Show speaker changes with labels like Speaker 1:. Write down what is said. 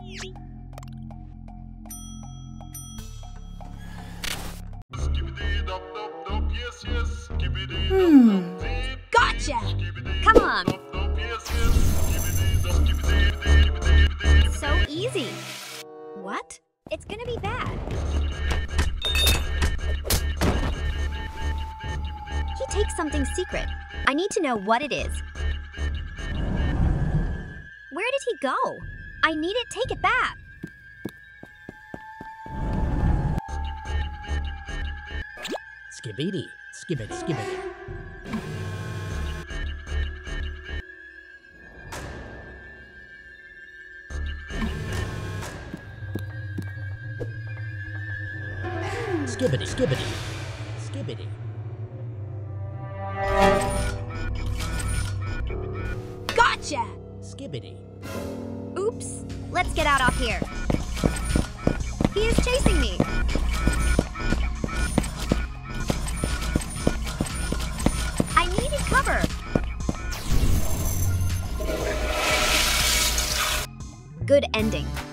Speaker 1: Gotcha! Come on! So easy. What? It's gonna be bad. He takes something secret. I need to know what it is. Where did he go? I need it. Take it back.
Speaker 2: Skibidi, skibidi, skibidi. Skibidi, skibidi, skibidi.
Speaker 1: Gotcha!
Speaker 2: Skibidi.
Speaker 1: Oops. Let's get out of here. He is chasing me. I needed cover. Good ending.